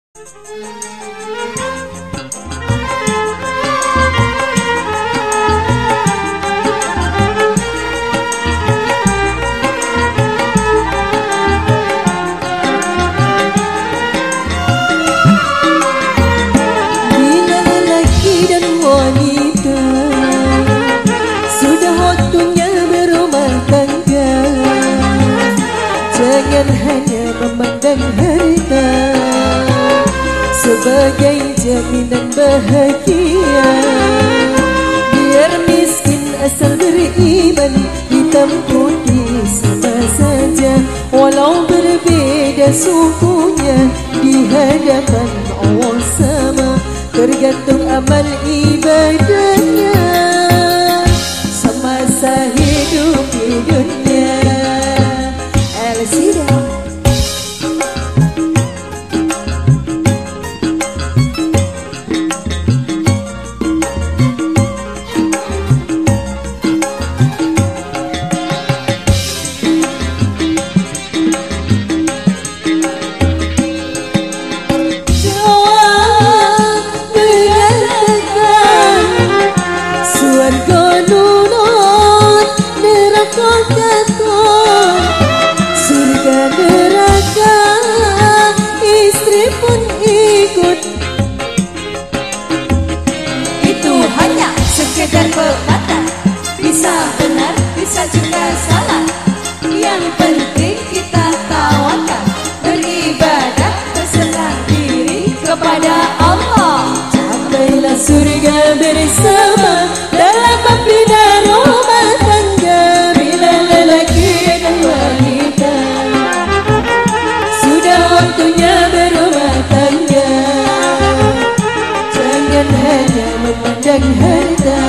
Hanya memandang harta sebagai jaminan bahagia. Biar miskin asal beriman, hitam putih sama saja. Walau berbeda sukunya, di hadapan Allah sama. Tergantung amal ibadahnya semasa hidup di dunia. Elsida sekedar pepatah, bisa benar, bisa juga salah. Yang penting kita tawakal, beribadah, berserah diri kepada Allah. Capailah surga bersama dalam membina rumah tangga. Bila lelaki dan wanita sudah waktunya berumah tangga, jangan hanya memandang harta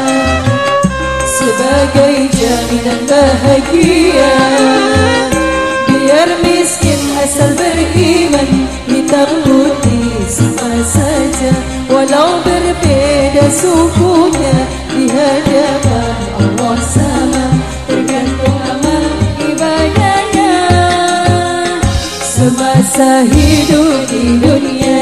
sebagai jaminan bahagia. Biar miskin asal beriman, hitam putih sama saja. Walau berbeda sukunya, di hadapan Allah sama. Tergantung amal ibadahnya semasa hidup di dunia.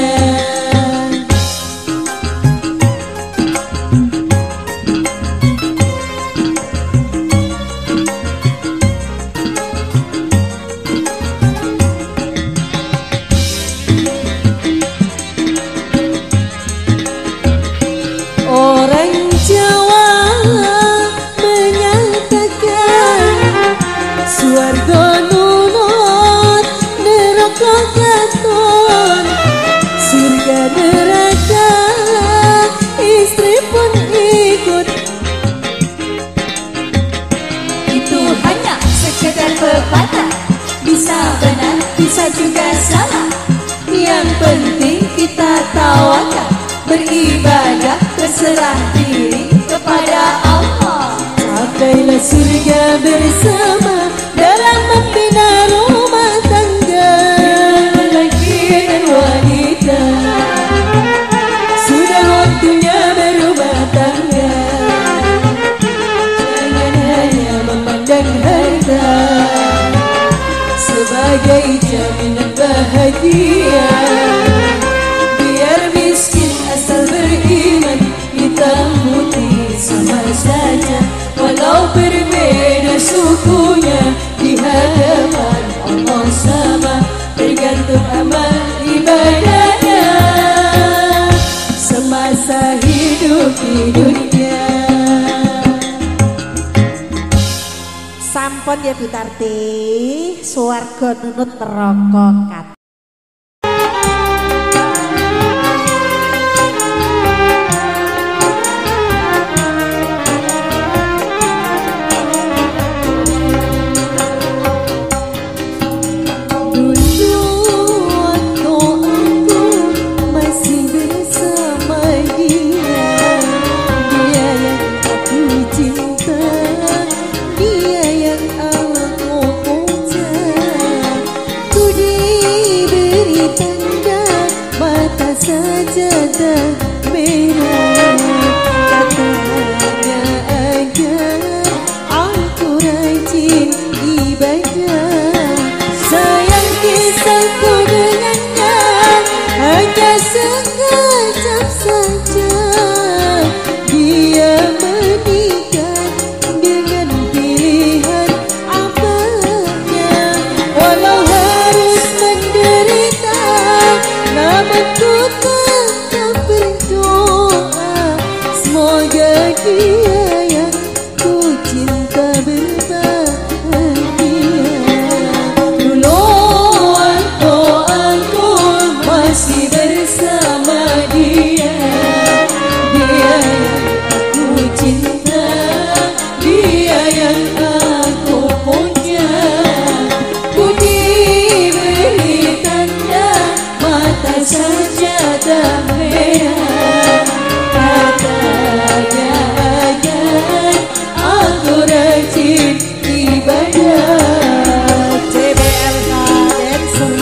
Pepatah, bisa benar, bisa juga salah. Yang penting kita tawakal, beribadah, berserah diri kepada Allah. Capailah surga bersama dalam membina rumah tangga. Lelaki dan wanita sudah waktunya berumah tangga. Jangan hanya memandang harta sebagai jaminan bahagia. Biar miskin asal beriman, hitam putih sama saja. Walau berbeda sukunya, di hadapan Allah sama. Tergantung amal ibadahnya semasa hidup di dunia. Sampun ya Bu Tarti, swarga nunut neraka kat. sekejap saja dia menikah dengan pilihan abahnya. Walau harus menderita, namun ku tetap berdoa semoga dia yang ku cinta berbahagia. Dulu aku masih bersama dia, dia yang aku cinta, dia yang aku punya. Ku diberi tanda mata sajadah merah, katanya agar aku rajin ibadah. CBLK Dancer.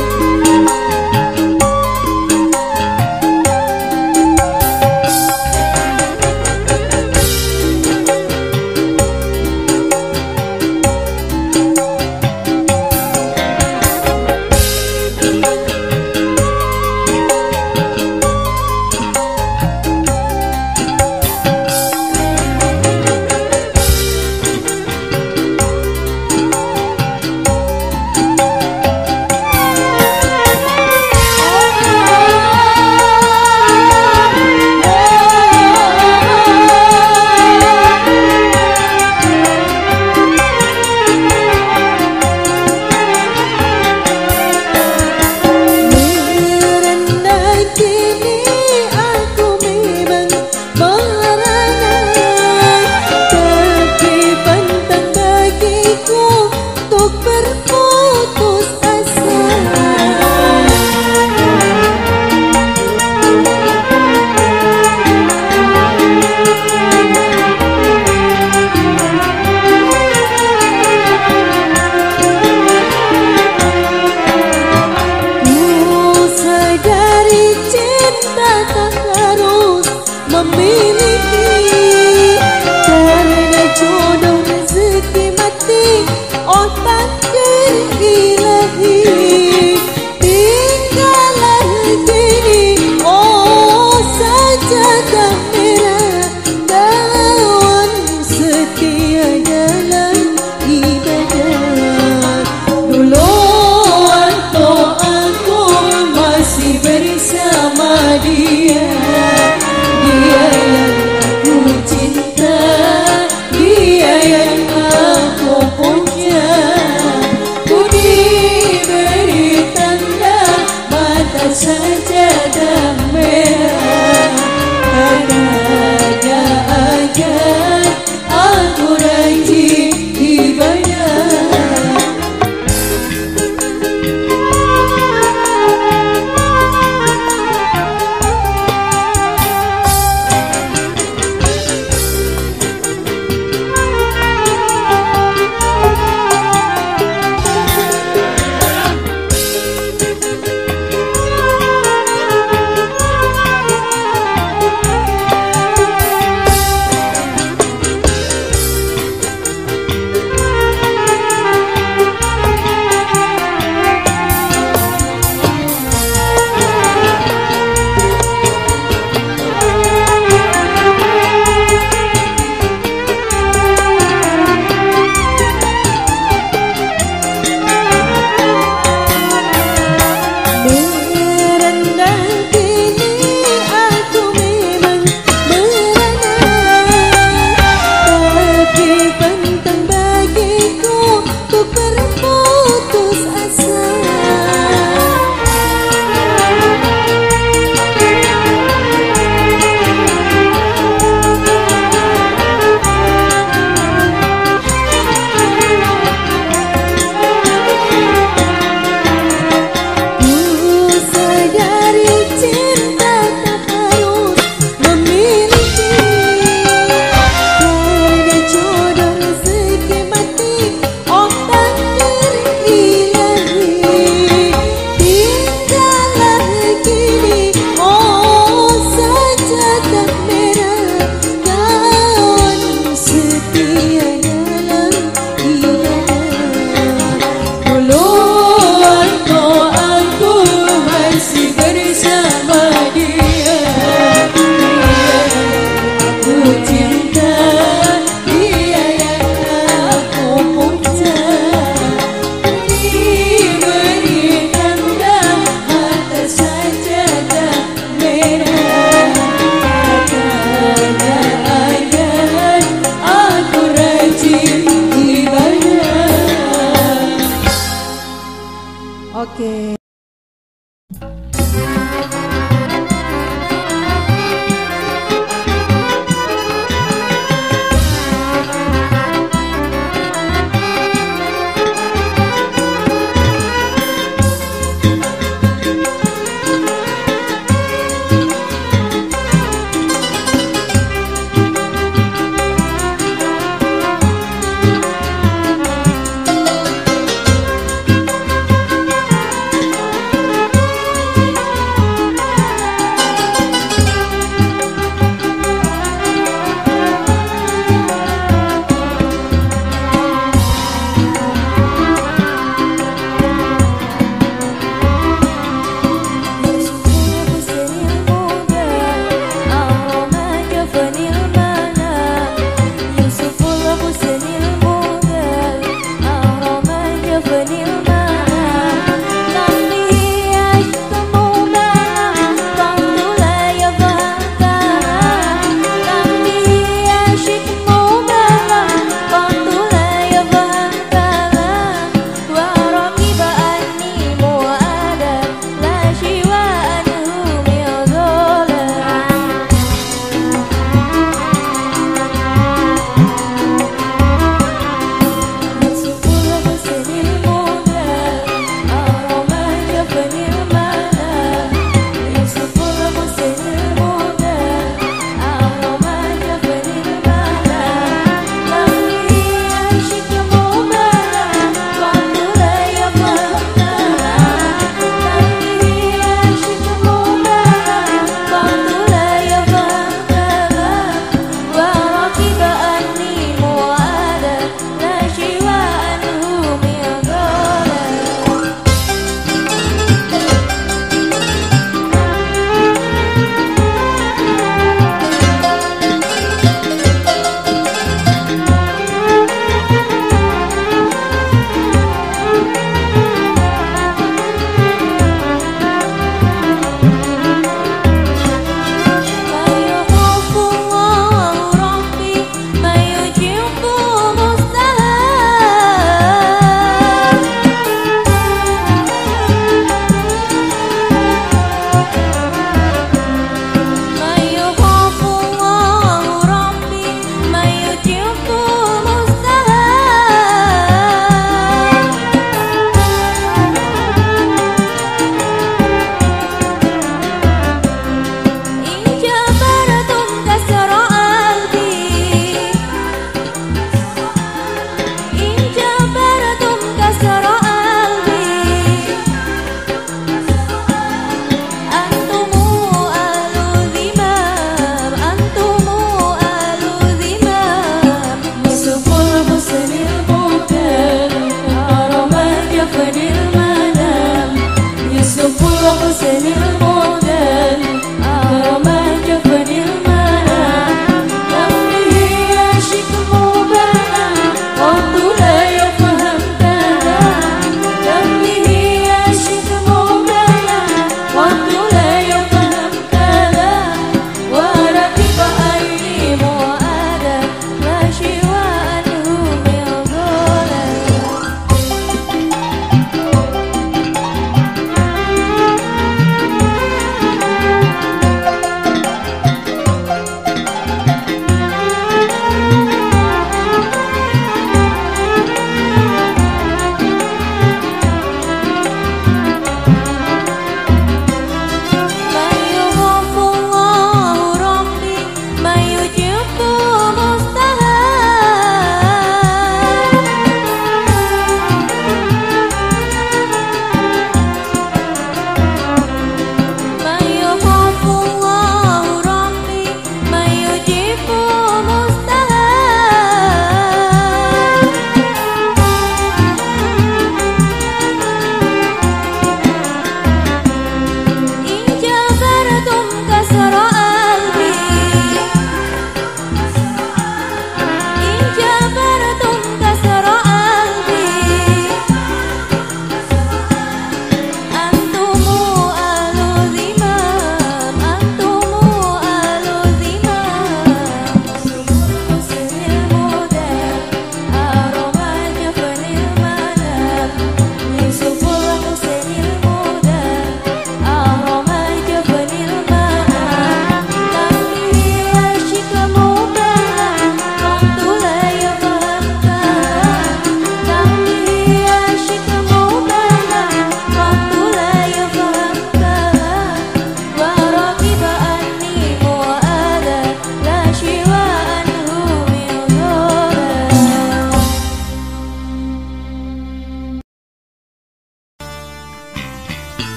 Memiliki karena jodoh rezeki mati, oh takdir ilahi. Tinggallah kini, oh sajadah merah, kawan setia dalam ibadah. Dulu aku masih bersama dia, dia yang aku cinta, dia yang aku punya. Ku diberi tanda mata sajadah merah, katanya agar aku rajin ibadah.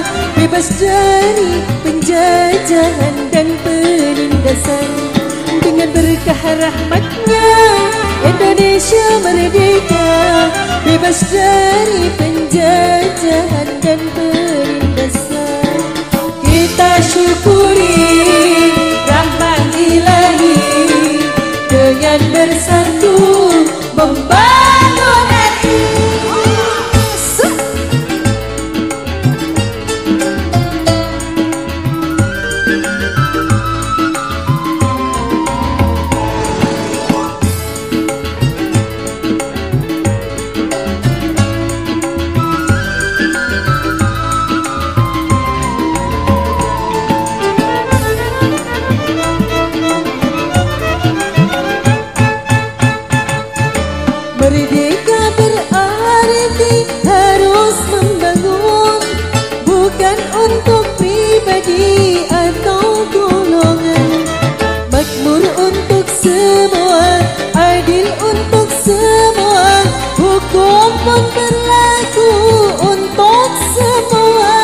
bebas dari penjajahan dan penindasan. Dengan berkah rahmatnya Indonesia merdeka, bebas dari penjajahan dan penindasan. Kita syukuri rahmat ilahi dengan bersatu membangun RI. Merdeka berarti harus membangun, bukan untuk pribadi atau golongan. Makmur untuk semua, adil untuk semua, hukum pun berlaku untuk semua.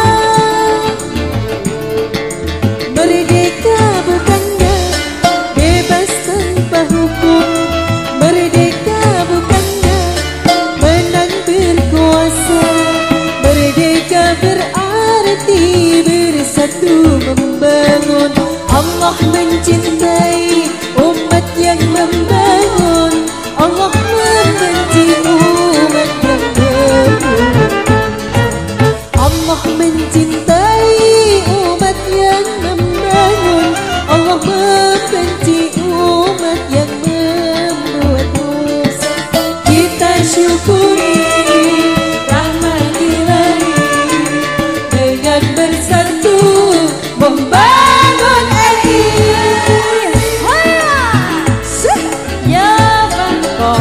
Merdeka bukannya bebas tanpa hukum, merdeka bukannya menang berkuasa. Merdeka berarti bersatu membangun. Allah mencintai umat yang membangun, Allah membenci umat yang membangun. Allah mencintai umat yang membangun, Allah membenci umat yang membuat dosa. Kita syukuri rahmat ilahi dengan bersatu membangun RI. Ya Bangkok.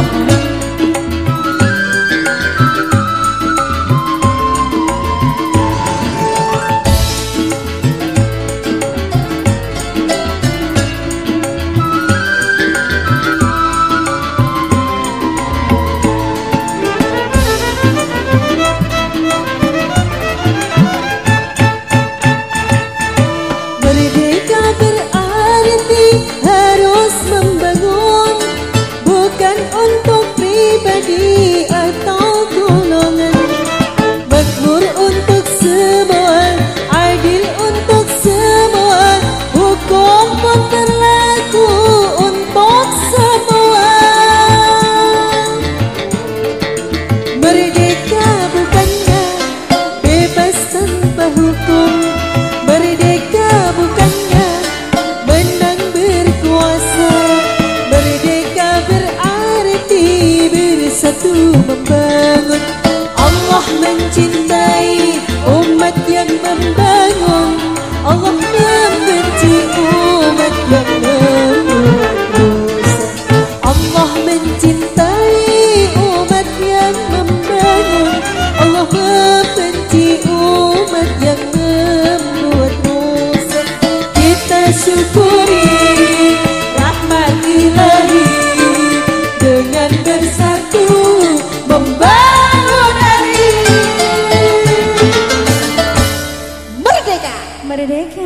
Merdeka berarti harus membangun, bukan untuk pribadi atau golongan. Makmur untuk semua, adil untuk semua, hukum pun berlaku untuk semua. Merdeka bukannya bebas tanpa hukum, merdeka bukannya menang berkuasa. Merdeka berarti bersatu membangun. Allah mencintai umat yang membangun, Allah membenci umat yang membuat dosa. Allah mencintai umat yang membangun, Allah membenci umat yang membuat dosa. Kita syukuri rahmat ilahi dengan bersatu membangun RI. Merdeka, merdeka.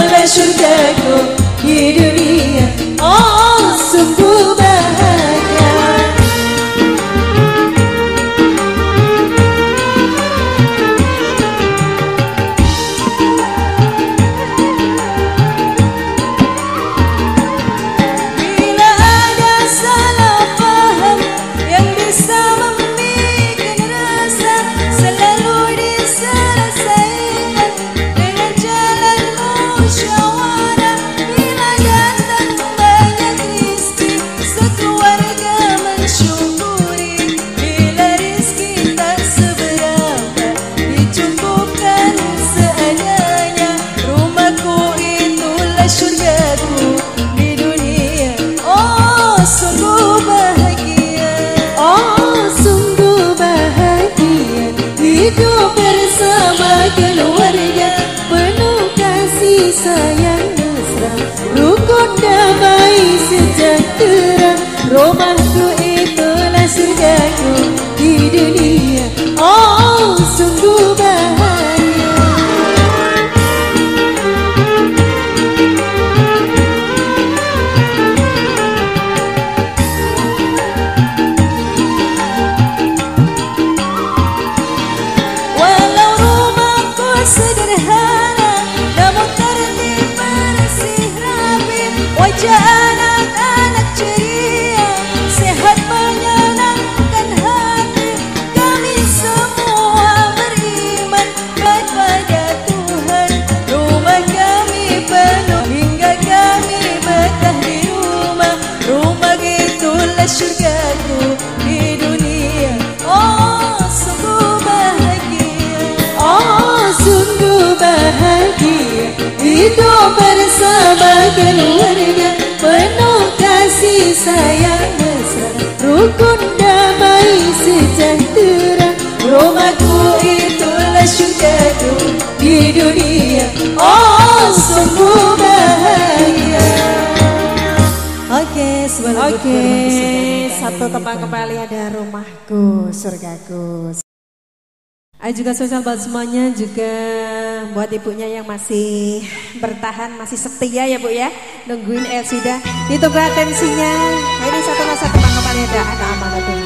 surgaku di dunia. Oh sungguh bahagia. hidup bersama keluarga, penuh kasih sayang mesra, rukun damai sejahtera. Rumahku itulah surgaku di dunia, oh sungguh bahagia. Walau rumahku sederhana, namun tertib bersih rapi, wajah anak-anak ceria, sehat menyenangkan hati. Kami semua beriman kepada Tuhan, rumah kami penuh hingga kami betah di rumah. Rumah itulah syurgaku di dunia, oh sungguh bahagia, oh sungguh bahagia. Hidup bersama keluarga, penuh kasih sayang mesra, rukun damai sejahtera. Rumahku itulah syurgaku di dunia, oh sungguh bahagia. Oke, satu tempat kembali ada rumahku, surgaku. Juga spesial buat semuanya, juga buat ibunya yang masih bertahan, masih setia ya Bu ya, nungguin Elsida. Ditunggu atensinya. Ini satu tempat kembali ada anak amanah dulu.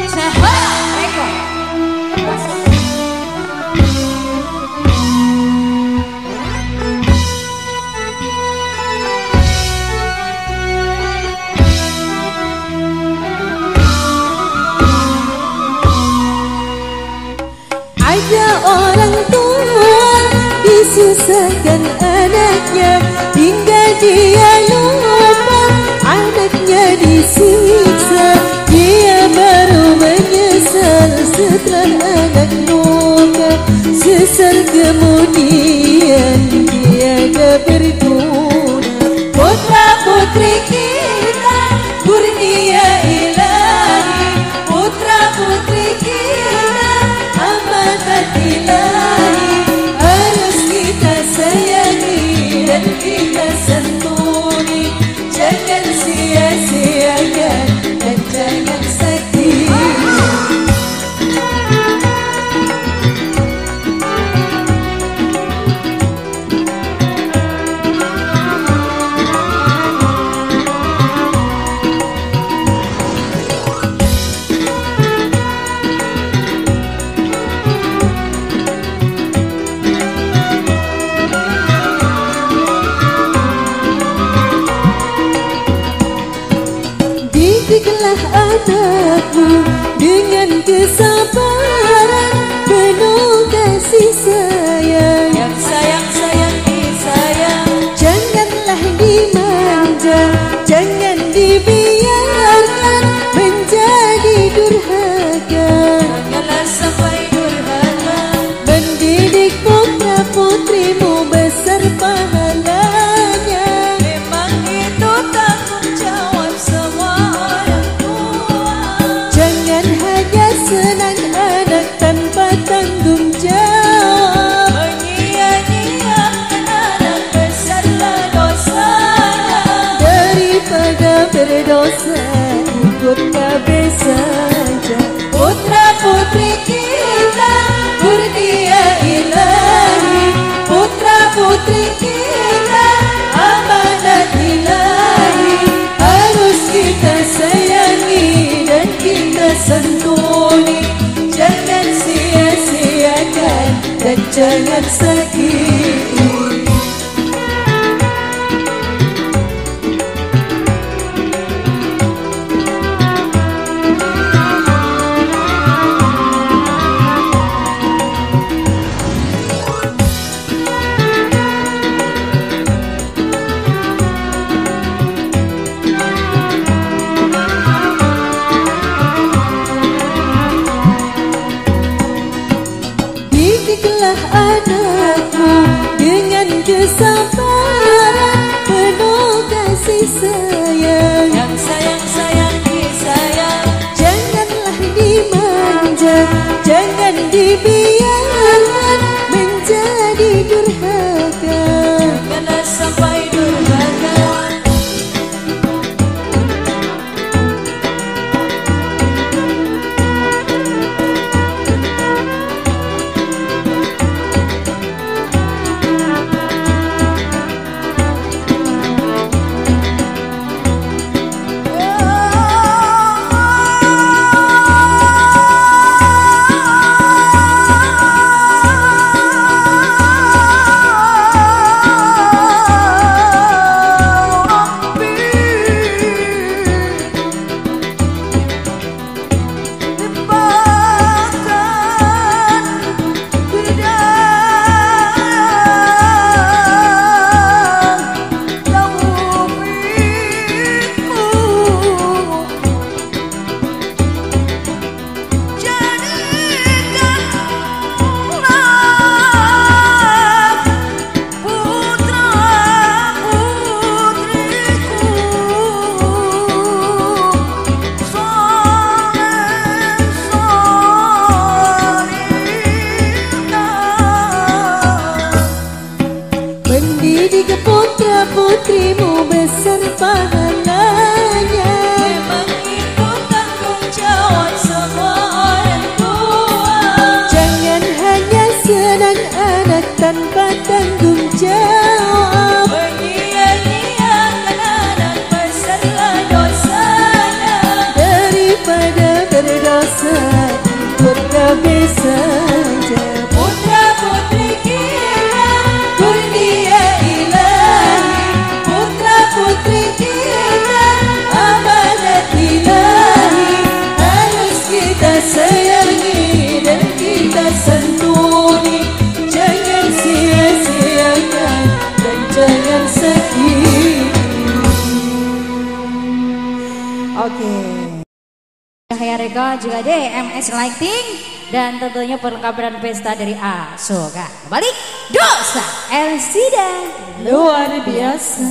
Ada orang tua disusahkan anaknya, hingga dia lupa anaknya disiksa. Dia baru menyesal setelah anak luka, sesal kemudian tiada berguna. Putra putri kita kurnia ilahi, putra putri kita amanat ilahi, harus kita sayangi dan kita santuni. Jangan sia-siakan dan jangan sakiti. Didiklah anakmu dengan kesabaran, penuh kasih sayang. Yang sayang disayang, janganlah dimanja, jangan dibiarkan menjadi durhaka. Janganlah sampai durhaka, mendidik putra putrimu besar pahalanya. Memang itu tanggung jawab semua orang tua. Jangan hanya senang anak tanpa tanggung jawab, menyia-nyiakan anak besarlah dosa. Daripada berdosa ikut kabeh saja. Putra putri kita kurnia ilahi, putra putri kita amanat ilahi, harus kita sayangi dan kita santuni. Jangan sia-siakan dan jangan sakiti. Didiklah anakmu dengan kesabaran, penuh kasih sayang. Yang sayang disayang, janganlah dimanja, jangan dibiarkan menjadi durhaka. Janganlah sampai durhaka. Mendidik putra-putrimu besar pahalanya. Memang itu tanggung jawab semua orang tua. Jangan hanya senang anak tanpa tanggung jawab. Menyia-nyiakan anak besarlah dosanya. Daripada berdosa ikut kami saja. Putra-putri kita kurnia ilahi. Putra-putri kita amanat ilahi. Harus kita sayangi dan kita santuni. Jangan sia-siakan dan jangan sakiti. Oke. Cahaya Reko juga DMS Lighting dan tentunya perlengkapan pesta dari Asoka. Kembali Dosa Elsida Luar biasa.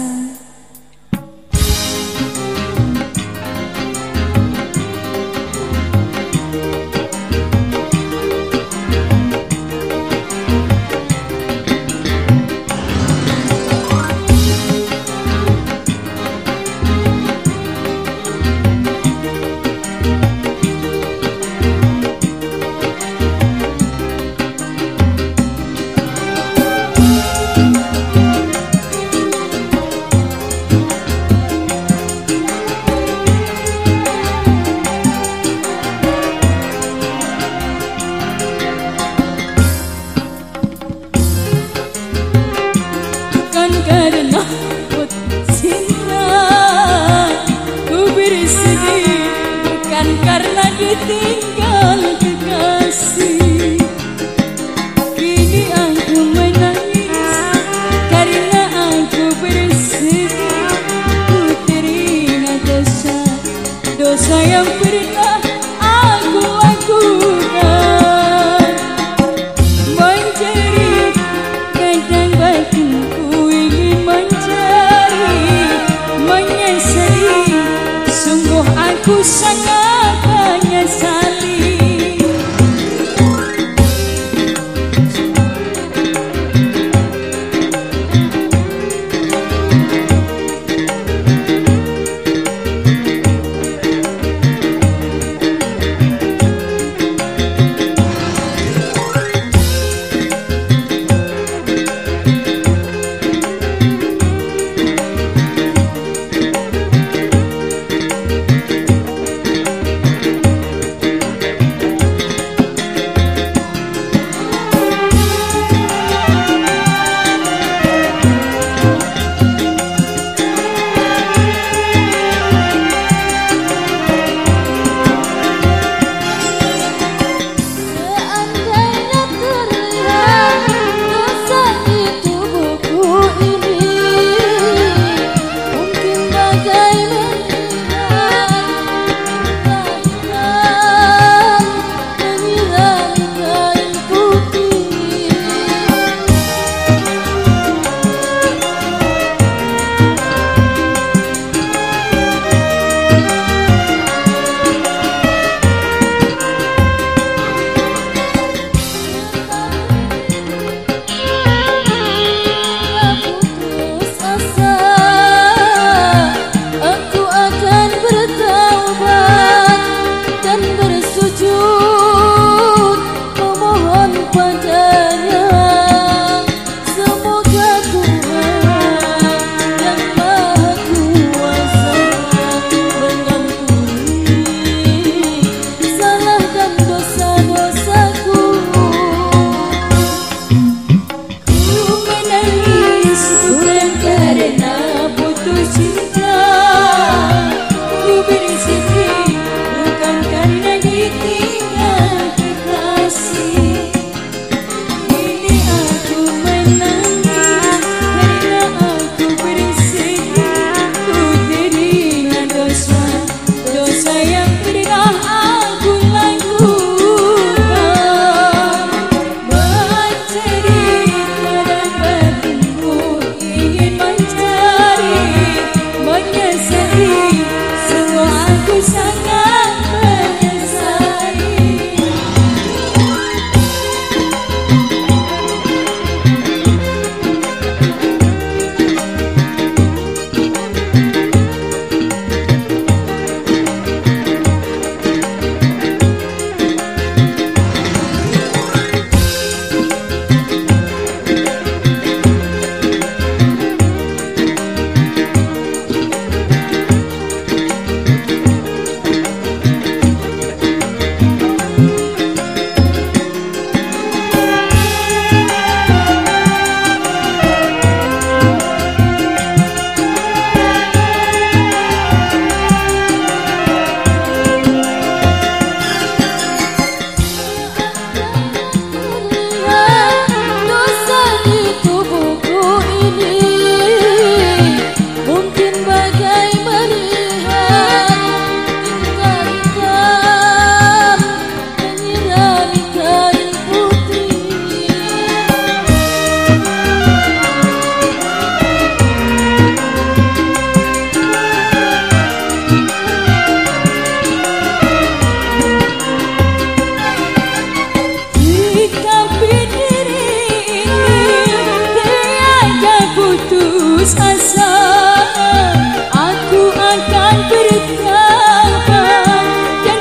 putus asa, aku akan bertahan dan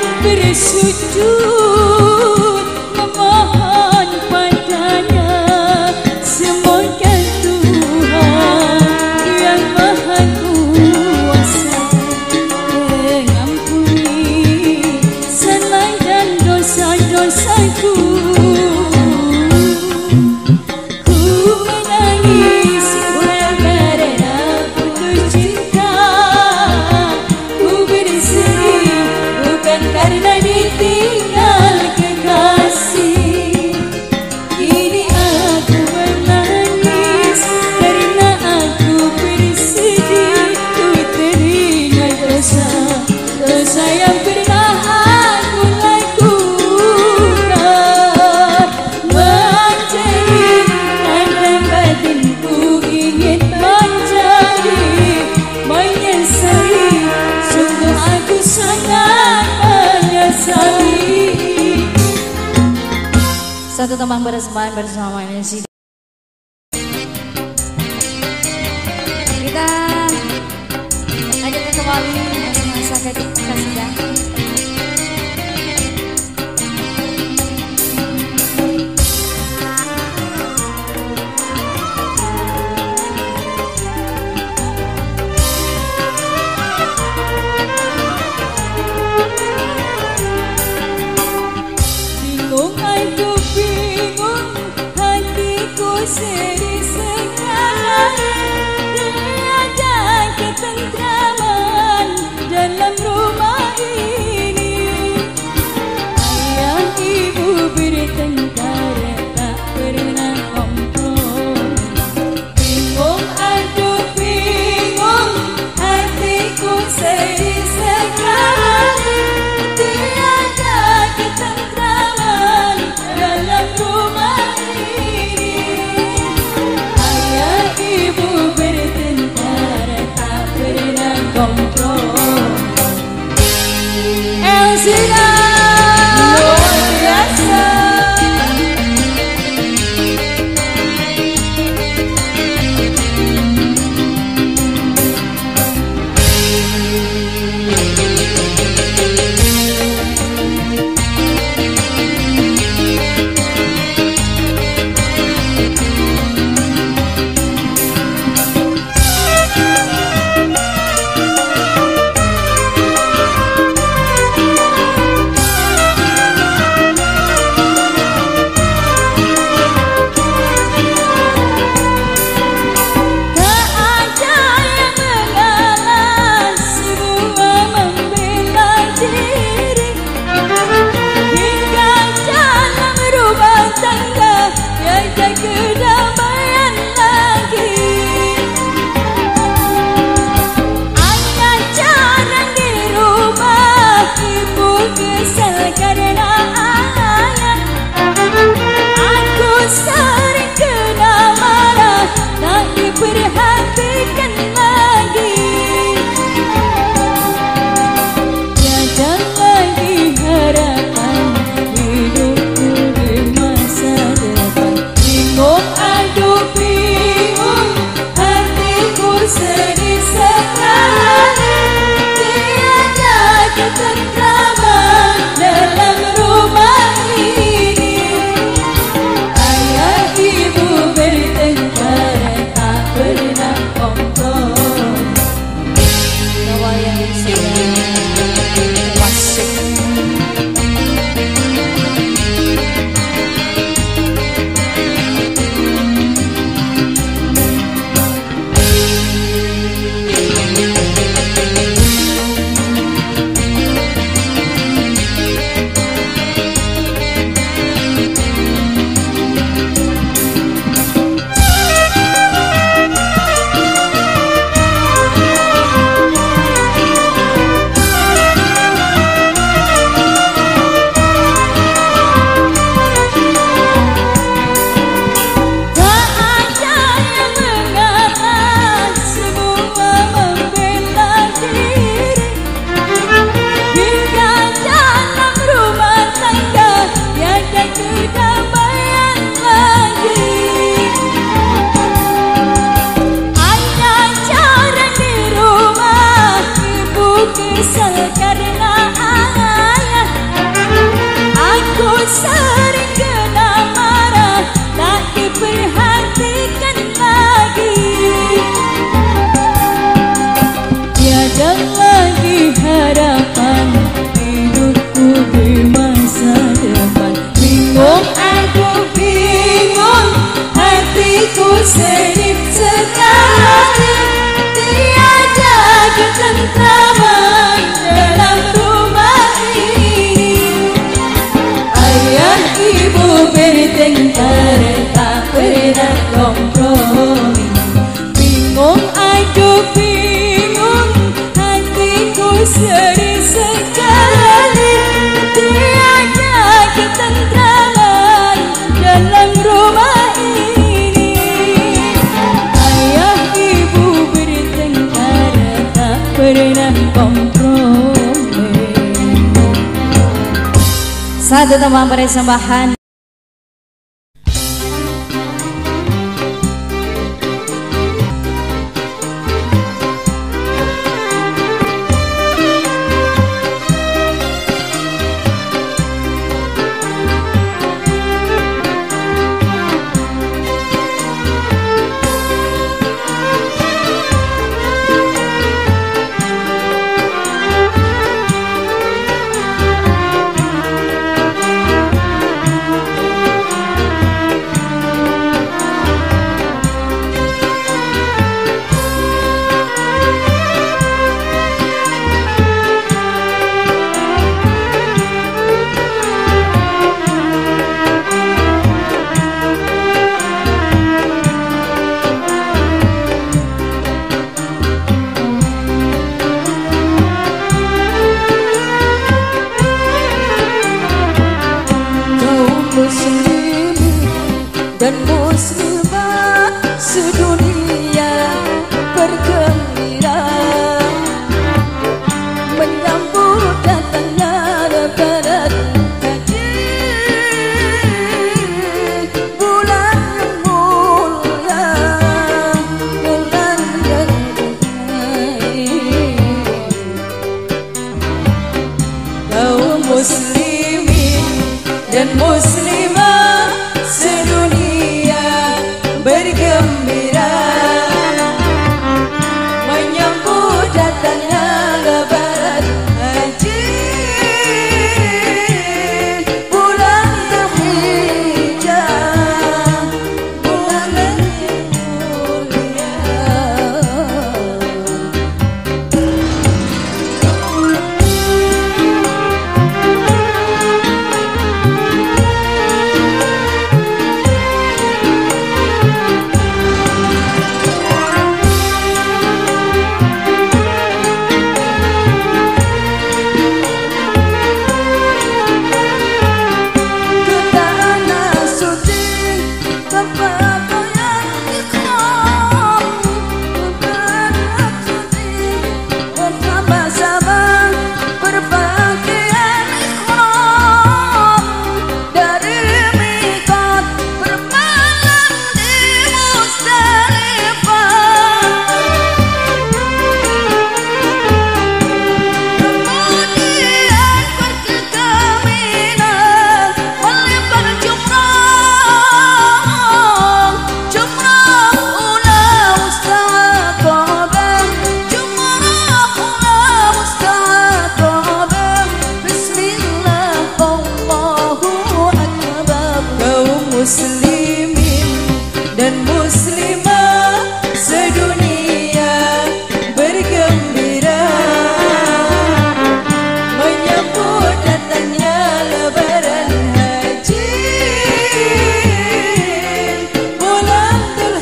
bersujud memohon padanya. Semoga Tuhan yang Maha Kuasa mengampuni salah dan dosa-dosaku. Satu tembang bersamaan bersama Nancy. Kita lanjutkan kembali masa kasidah. Seri sekarang tiada ketentraman dalam rumah ini. Ayah ibu bertengkar tak pernah kompromi. Bingung aduh bingung hatiku seri sekarang tiada ketentraman dalam rumah ini. Ibu bertengkar tak pernah kompromi. Elzina luar biasa. rumah ini. Ayah ibu bertengkar tak pernah kompromi. Satu teman persembahan. Dan muslimah sedunia bergembira menyambut datangnya lebaran haji, bulan mulia, bulan yang baik. Kaum muslimin dan muslimah sedunia bergembira menyambut datangnya lebaran haji, bulan Dzulhijjah, bulan mulia. Muslimin dan muslimah sedunia bergembira menyambut datangnya lebaran haji, bulan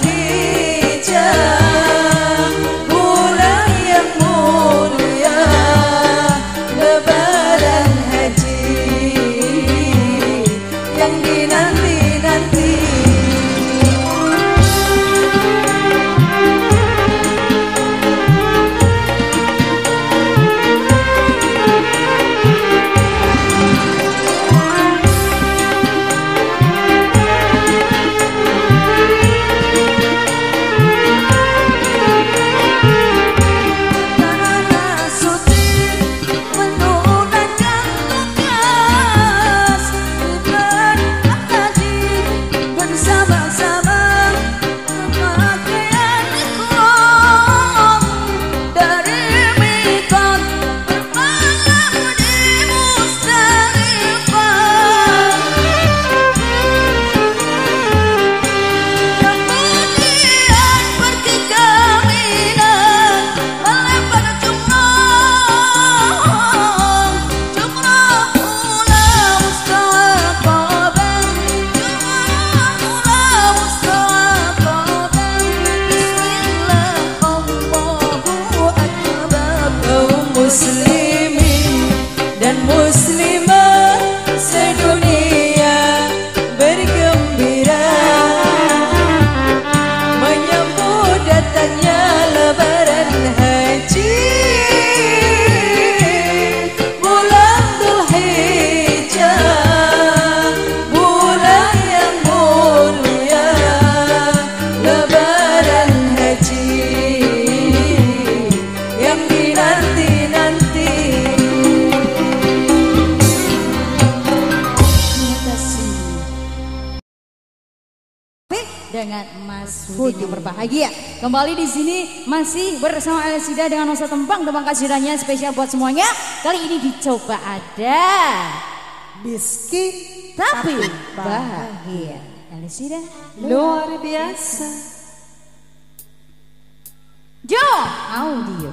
Dzulhijjah, bulan yang mulia, lebaran haji yang dinanti. dengan Mas Food yang berbahagia. Kembali di sini masih bersama Elsida dengan Nusa Tembang kasirannya spesial buat semuanya. Kali ini dicoba ada Biski tapi bahagia. Elsida luar biasa. Jo audio.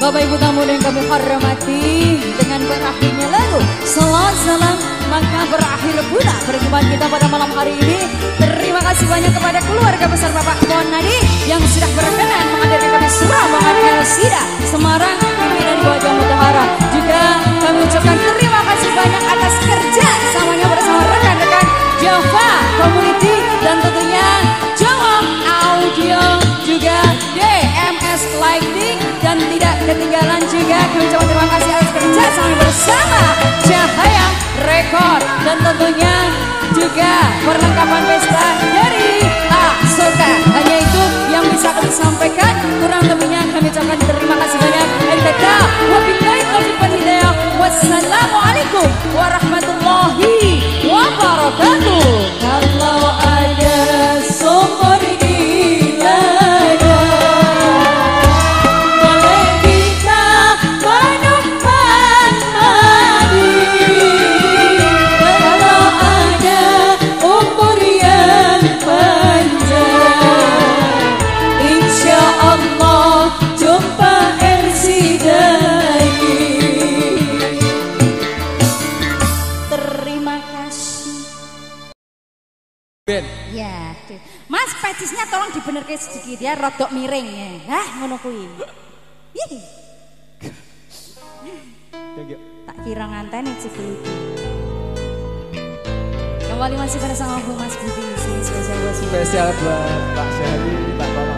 Bapak Ibu tamu yang kami hormati, dengan berakhirnya lagu Salam Salam maka berakhir pula perjumpaan kita pada malam hari ini. Terima kasih banyak kepada keluarga besar Bapak Monadi yang sudah berkenan menghadirkan kami Surabaya Elsida Semarang pimpinan di Wajah Mutahara. Juga kami ucapkan terima kasih banyak atas kerja samanya bersama rekan-rekan Java Community dan tentunya Jawa Audio, juga DMS Lighting, dan tidak ketinggalan juga kami ucapkan terima kasih atas kerja samanya bersama Cahaya Record, dan tentunya juga perlengkapan pesta dari Asoka. Hanya itu yang bisa kami sampaikan, kurang lebihnya kami ucapkan terima kasih banyak. Wabillahi taufiq wal hidayah. Wassalamualaikum warahmatullahi wabarakatuh. Kalau ada sumur di dada, boleh kita menumpang mandi. Kalau ada umur yang panjang, insya Allah jumpa Elsida lagi. Terima kasih. Ben. Ya, Mas pecisnya tolong dibenerke sedikit ya, rodok miring ya. Hah, ngono kuwi. Ih. Tak kira nganteni cilik. Kembali masih bersama Bu Mas Budi di sini spesial buat semua. Spesial buat Pak Syahri, Pak Bapak.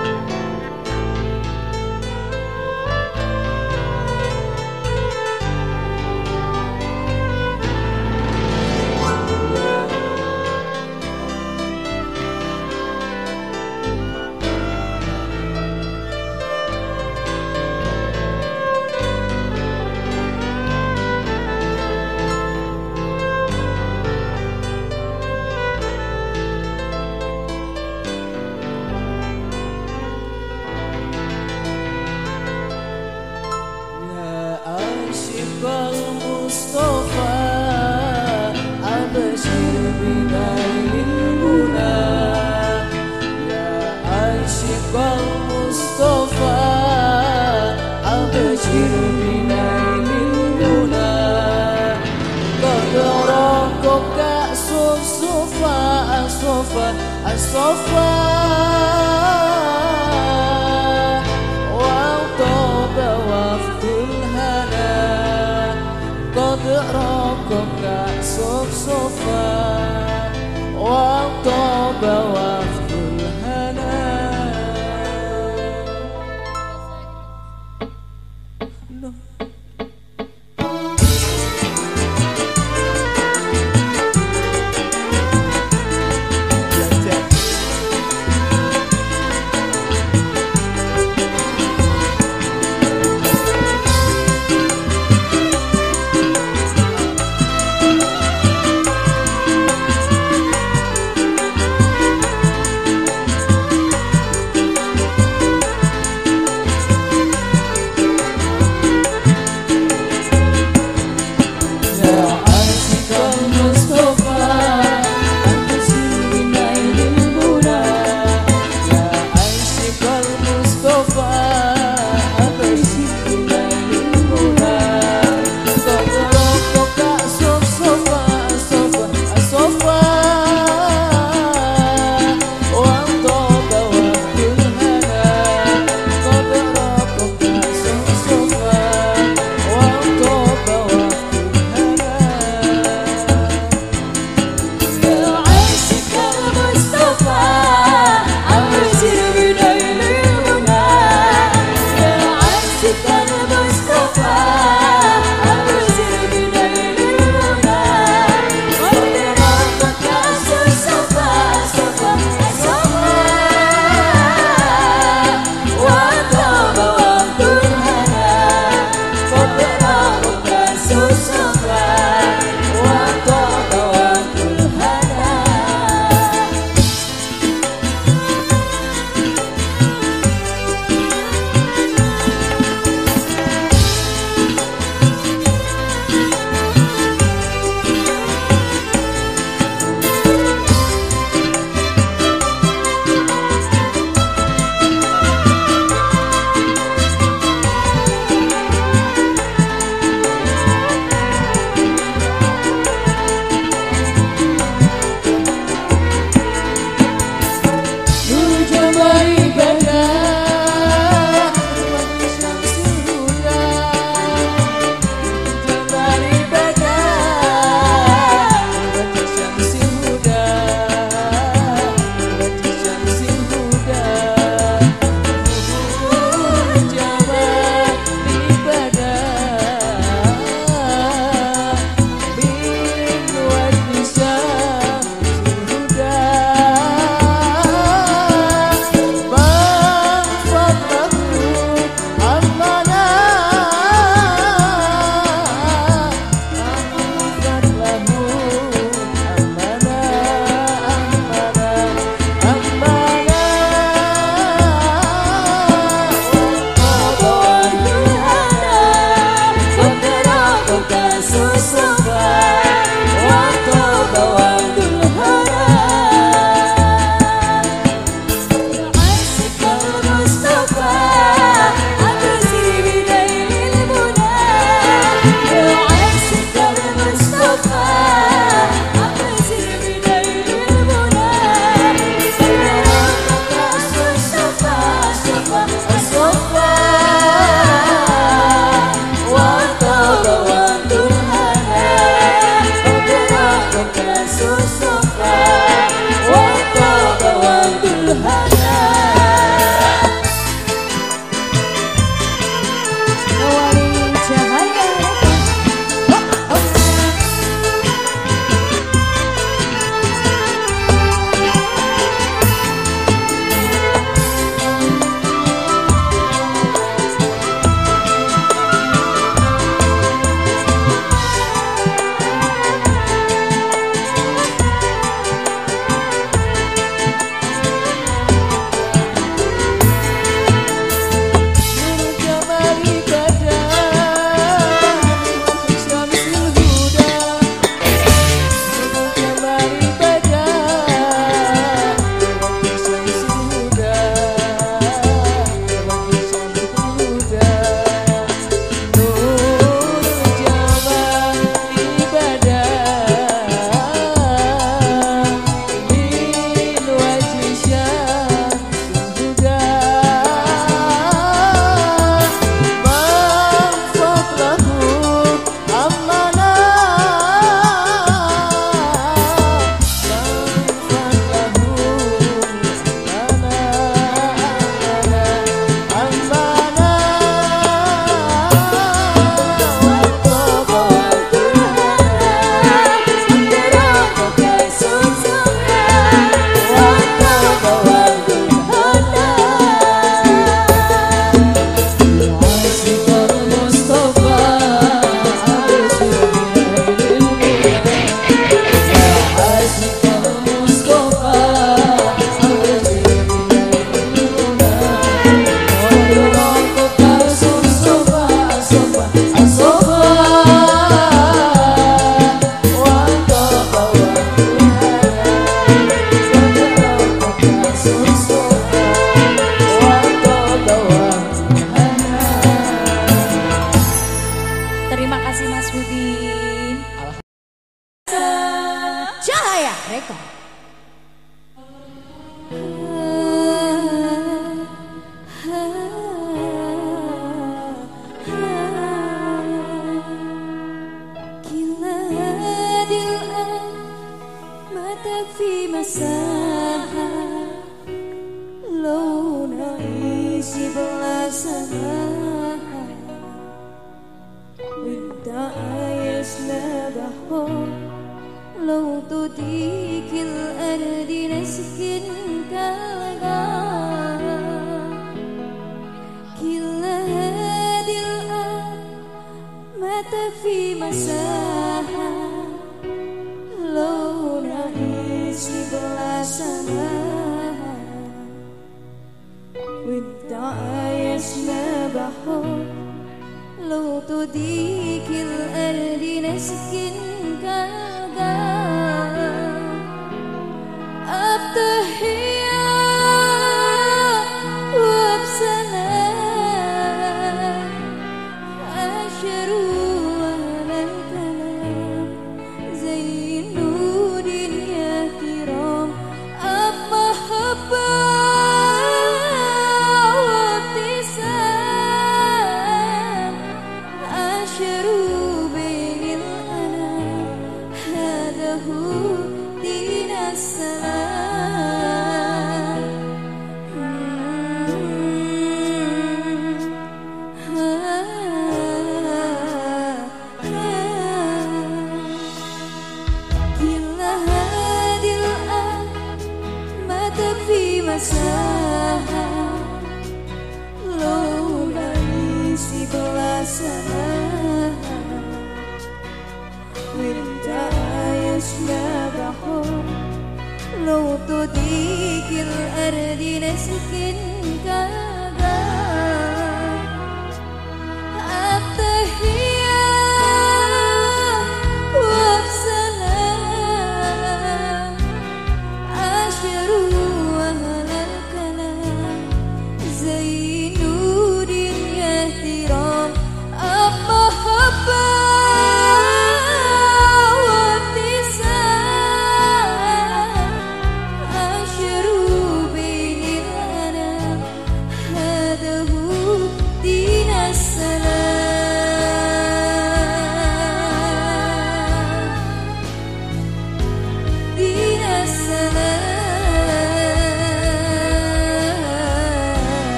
Mustafa Abashir binail muna, ya Ashiqal Mustafa Abashir binail muna. Qad rakoka sufa asofa asofa wa toba waftul hana. Qad rakoka sufa wa toba waftul hana.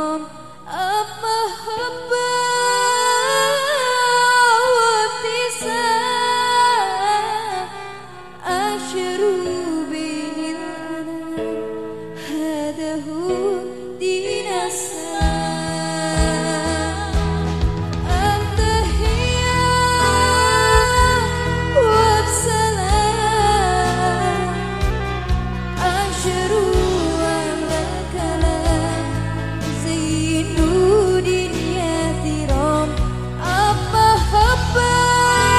الكرام محبة وابتسام أشروا بين الأنام هذا هو دين السلام التحيات وبسلام أشروا على الكلام زينوا دنيا ترام محبة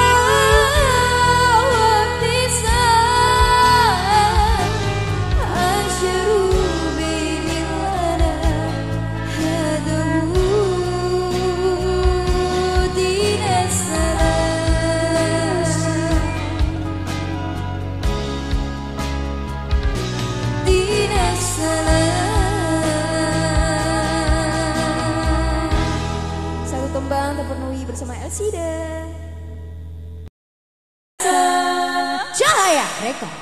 وابتسام أشروا بين الأنام هذا هو دين السلام دين السلام. Satu tembang terpenuhi bersama Elsida Cahaya Rekor.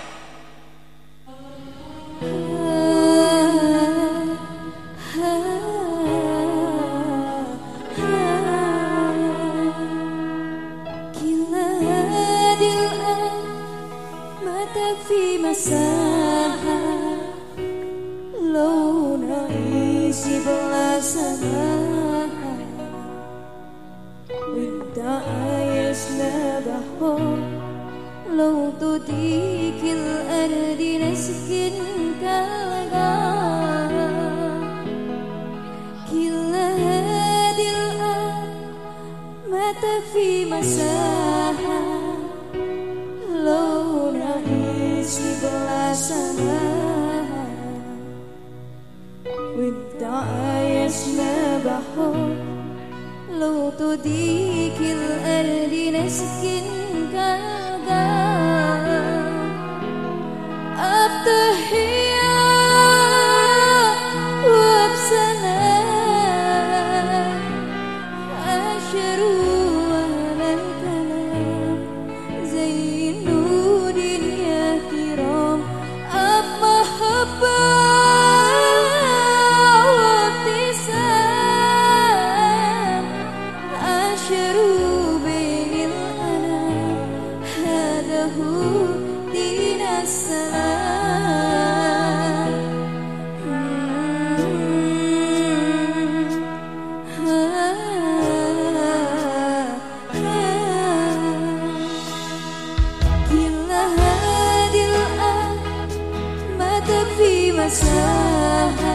Gila dil'an mata fi masaha لو نعيش بلا سماح والدعايشنا بحر لو تضيق الأرض نسكن كالغار كل هذه الأرض مات في مساحة لو نعيش بلا سماح والدعايشنا بحر لو تضيق الأرض نسكن كالغار التحيات وبسلام أشروا على الكلام زينوا دنيا كرام محبة وابتسام أشروا بين الأنام هذا هو دين السلام كل هذه الأرض مات في مساحة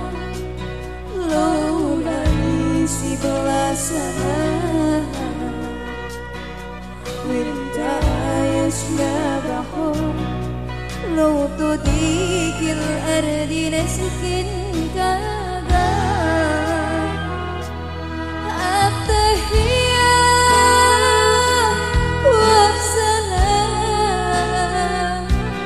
لو نعيش بلا سماح والدعايشنا بحر لو تضيق الأرض نسكن كالغار التحيات وبسلام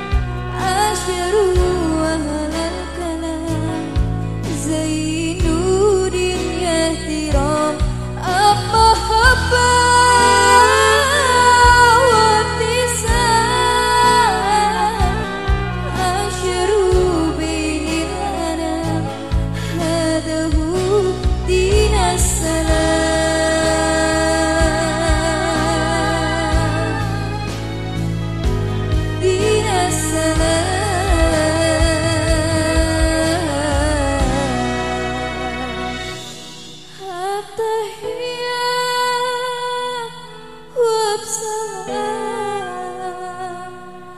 أشروا على الكلام زينوا دنيا احترام محبة وابتسام أشروا بين الأنام هذا هو دين السلام دين السلام التحيات وبسلام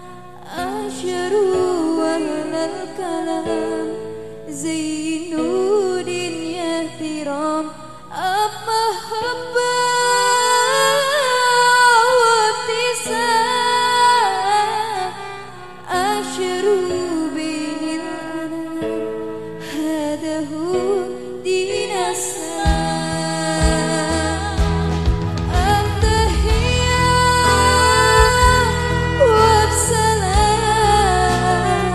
أشروا على الكلام زينوا دنيا احترام محبة وابتسام أشروا بين الأنام هذا هو دين السلام التحيات وبسلام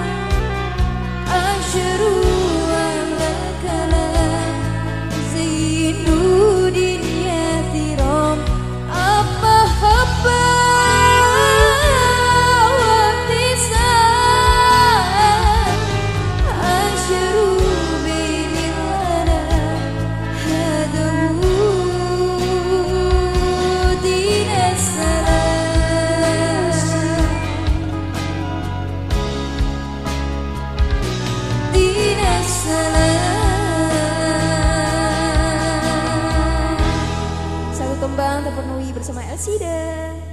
أشروا على الكلام زينوا دنيا احترام محبة وابتسام أشروا بين الأنام tembang terpenuhi bersama Elsida.